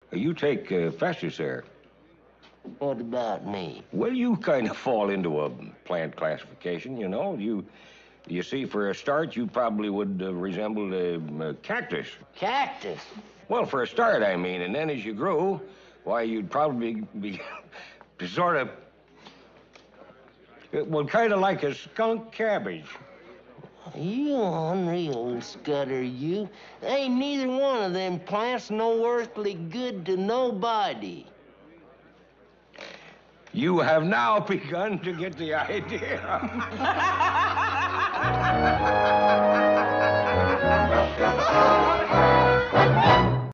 You take Festus there. What about me? Well, you kind of fall into a plant classification, you know. You see, for a start, you probably would resemble a cactus. Cactus? Well, for a start, I mean. And then as you grew, why, you'd probably be sort of, well, kind of like a skunk cabbage. You unreal Scudder, you. Ain't neither one of them plants no earthly good to nobody. You have now begun to get the idea.